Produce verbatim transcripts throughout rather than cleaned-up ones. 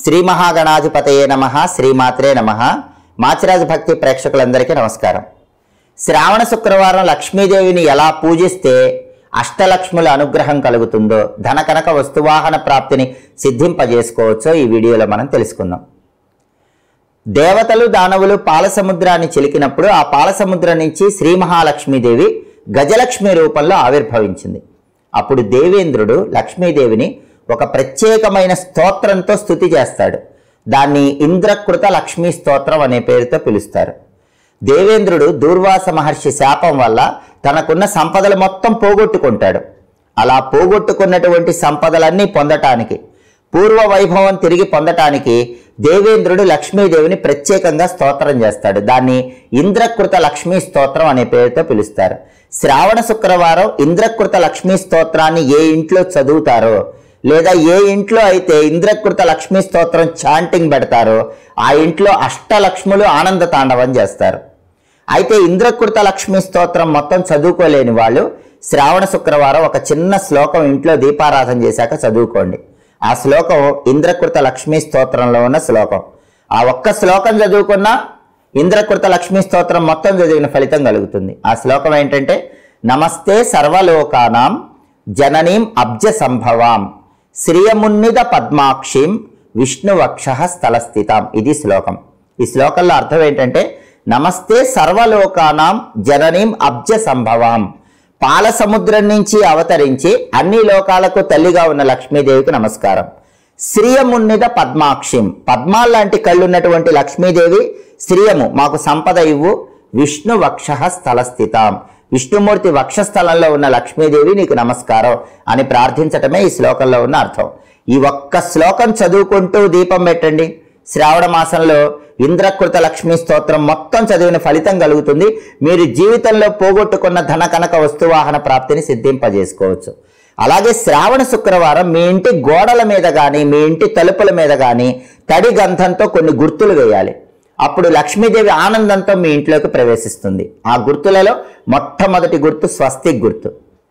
శ్రీ మహాగణాధిపతయే నమః శ్రీమాత్రే నమః మాచిరాజు భక్తి ప్రేక్షకులందరికీ నమస్కారం. శ్రావణ శుక్రవారం లక్ష్మీదేవిని ఎలా పూజిస్తే అష్టలక్ష్ముల అనుగ్రహం కలుగుతుందో, ధన కనక వస్తువాహన ప్రాప్తిని సిద్ధింపజేసుకోవచ్చో ఈ వీడియోలో మనం తెలుసుకుందాం. దేవతలు దానవులు పాలసముద్రాన్ని చిలికినప్పుడు ఆ పాలసముద్రం నుంచి శ్రీ మహాలక్ష్మీదేవి గజలక్ష్మి రూపంలో ఆవిర్భవించింది. అప్పుడు దేవేంద్రుడు లక్ష్మీదేవిని ఒక ప్రత్యేకమైన స్తోత్రంతో స్తుతి చేస్తాడు. దాన్ని ఇంద్రకృత లక్ష్మీ స్తోత్రం అనే పేరుతో పిలుస్తారు. దేవేంద్రుడు దూర్వాస మహర్షి శాపం వల్ల తనకున్న సంపదలు మొత్తం పోగొట్టుకుంటాడు. అలా పోగొట్టుకున్నటువంటి సంపదలన్నీ పొందటానికి, పూర్వ వైభవం తిరిగి పొందటానికి దేవేంద్రుడు లక్ష్మీదేవిని ప్రత్యేకంగా స్తోత్రం చేస్తాడు. దాన్ని ఇంద్రకృత లక్ష్మీ స్తోత్రం అనే పేరుతో పిలుస్తారు. శ్రావణ శుక్రవారం ఇంద్రకృత లక్ష్మీ స్తోత్రాన్ని ఏ ఇంట్లో చదువుతారో, లేదా ఏ ఇంట్లో అయితే ఇంద్రకృత లక్ష్మీ స్తోత్రం చాంటింగ్ పెడతారో ఆ ఇంట్లో అష్టలక్ష్ములు ఆనంద తాండవం చేస్తారు. అయితే ఇంద్రకృత లక్ష్మీ స్తోత్రం మొత్తం చదువుకోలేని వాళ్ళు శ్రావణ శుక్రవారం ఒక చిన్న శ్లోకం ఇంట్లో దీపారాధన చేశాక చదువుకోండి. ఆ శ్లోకం ఇంద్రకృత లక్ష్మీ స్తోత్రంలో ఉన్న శ్లోకం. ఆ ఒక్క శ్లోకం చదువుకున్నా ఇంద్రకృత లక్ష్మీ స్తోత్రం మొత్తం చదివిన ఫలితం కలుగుతుంది. ఆ శ్లోకం ఏంటంటే, నమస్తే సర్వలోకానాం జననీం అబ్జ సంభవాం శ్రియమున్నిద పద్మాక్షిం విష్ణువక్ష స్థలస్థితాం. ఇది శ్లోకం. ఈ శ్లోకంలో అర్థం ఏంటంటే, నమస్తే సర్వలోకానాం జననీం అబ్జ సంభవాం, పాల సముద్రం నుంచి అవతరించి అన్ని లోకాలకు తల్లిగా ఉన్న లక్ష్మీదేవికి నమస్కారం. శ్రియమున్నిద పద్మాక్షిం, పద్మాల్లాంటి కళ్ళున్నటువంటి లక్ష్మీదేవి, శ్రియము మాకు సంపద ఇవ్వు, విష్ణు వక్ష స్థలస్థితాం, విష్ణుమూర్తి వక్షస్థలంలో ఉన్న లక్ష్మీదేవి నీకు నమస్కారం అని ప్రార్థించటమే ఈ శ్లోకంలో ఉన్న అర్థం. ఈ ఒక్క శ్లోకం చదువుకుంటూ దీపం పెట్టండి. శ్రావణ మాసంలో ఇంద్రకృత లక్ష్మీ స్తోత్రం మొత్తం చదివిన ఫలితం కలుగుతుంది. మీరు జీవితంలో పోగొట్టుకున్న ధన కనక వస్తువాహన ప్రాప్తిని సిద్ధింపజేసుకోవచ్చు. అలాగే శ్రావణ శుక్రవారం మీ ఇంటి గోడల మీద కానీ మీ ఇంటి తలుపుల మీద కానీ తడి గంధంతో కొన్ని గుర్తులు వేయాలి. అప్పుడు లక్ష్మీదేవి ఆనందంతో మీ ఇంట్లోకి ప్రవేశిస్తుంది. ఆ గుర్తులలో మొట్టమొదటి గుర్తు స్వస్తిక్ గుర్తు.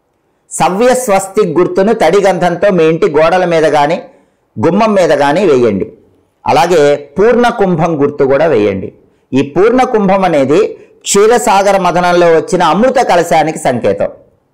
సవ్య స్వస్తిక్ గుర్తును తడి గంధంతో మీ ఇంటి గోడల మీద కానీ గుమ్మం మీద కానీ వేయండి. అలాగే పూర్ణ కుంభం గుర్తు కూడా వేయండి. ఈ పూర్ణ కుంభం అనేది క్షీరసాగర మథనంలో వచ్చిన అమృత కలశానికి సంకేతం.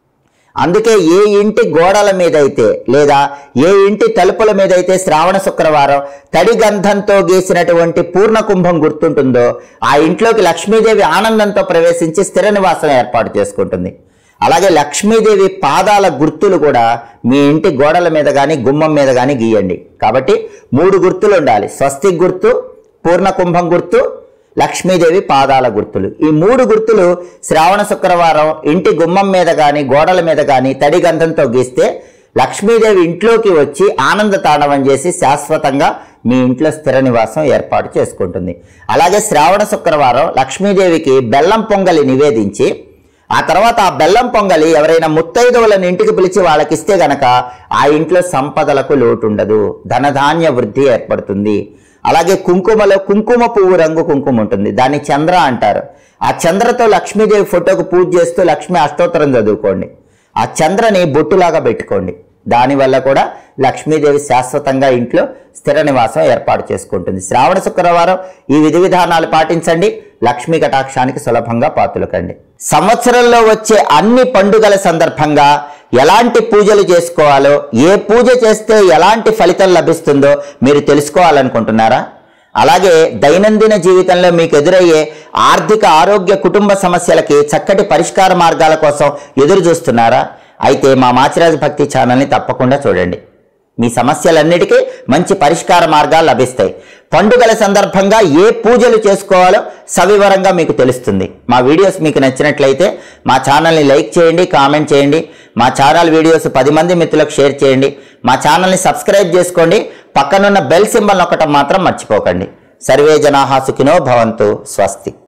అందుకే ఏ ఇంటి గోడల మీద అయితే లేదా ఏ ఇంటి తలుపుల మీద అయితే శ్రావణ శుక్రవారం తడి గంధంతో గీసినటువంటి పూర్ణ కుంభం గుర్తుంటుందో ఆ ఇంట్లోకి లక్ష్మీదేవి ఆనందంతో ప్రవేశించి స్థిర నివాసం ఏర్పాటు చేసుకుంటుంది. అలాగే లక్ష్మీదేవి పాదాల గుర్తులు కూడా మీ ఇంటి గోడల మీద కానీ గుమ్మం మీద కానీ గీయండి. కాబట్టి మూడు గుర్తులు ఉండాలి: స్వస్తిక్ గుర్తు, పూర్ణ కుంభం గుర్తు, లక్ష్మీదేవి పాదాల గుర్తులు. ఈ మూడు గుర్తులు శ్రావణ శుక్రవారం ఇంటి గుమ్మం మీద కానీ గోడల మీద కానీ తడి గంధంతో గీస్తే లక్ష్మీదేవి ఇంట్లోకి వచ్చి ఆనంద తాండవం చేసి శాశ్వతంగా మీ ఇంట్లో స్థిర నివాసం ఏర్పాటు చేసుకుంటుంది. అలాగే శ్రావణ శుక్రవారం లక్ష్మీదేవికి బెల్లం పొంగలి నివేదించి ఆ తర్వాత ఆ బెల్లం పొంగలి ఎవరైనా ముత్తైదువులను ఇంటికి పిలిచి వాళ్ళకి ఇస్తే గనక ఆ ఇంట్లో సంపదలకు లోటు ఉండదు, ధనధాన్య వృద్ధి ఏర్పడుతుంది. అలాగే కుంకుమలో కుంకుమ పువ్వు రంగు కుంకుమ ఉంటుంది, దాన్ని చంద్ర అంటారు. ఆ చంద్రతో లక్ష్మీదేవి ఫోటోకు పూజ చేస్తూ లక్ష్మీ అష్టోత్తరం చదువుకోండి. ఆ చంద్రని బొట్టులాగా పెట్టుకోండి. దానివల్ల కూడా లక్ష్మీదేవి శాశ్వతంగా ఇంట్లో స్థిర నివాసం ఏర్పాటు చేసుకుంటుంది. శ్రావణ శుక్రవారం ఈ విధి విధానాలు పాటించండి. లక్ష్మీ కటాక్షానికి సులభంగా పాతులకండి. సంవత్సరంలో వచ్చే అన్ని పండుగల సందర్భంగా ఎలాంటి పూజలు చేసుకోవాలో, ఏ పూజ చేస్తే ఎలాంటి ఫలితం లభిస్తుందో మీరు తెలుసుకోవాలనుకుంటున్నారా? అలాగే దైనందిన జీవితంలో మీకు ఎదురయ్యే ఆర్థిక, ఆరోగ్య, కుటుంబ సమస్యలకి చక్కటి పరిష్కార మార్గాల కోసం ఎదురు చూస్తున్నారా? అయితే మా మాచిరాజు భక్తి ఛానల్ని తప్పకుండా చూడండి. మీ సమస్యలన్నిటికీ మంచి పరిష్కార మార్గాలు లభిస్తాయి. పండుగల సందర్భంగా ఏ పూజలు చేసుకోవాలో సవివరంగా మీకు తెలుస్తుంది. మా వీడియోస్ మీకు నచ్చినట్లయితే మా ఛానల్ని లైక్ చేయండి, కామెంట్ చేయండి. మా ఛానల్ వీడియోస్ పది మంది మిత్రులకు షేర్ చేయండి. మా ఛానల్ని సబ్స్క్రైబ్ చేసుకోండి. పక్కనున్న బెల్ సింబల్ నొక్కటం మాత్రం మర్చిపోకండి. సర్వే జనాః సుఖినో భవంతు. స్వస్తి.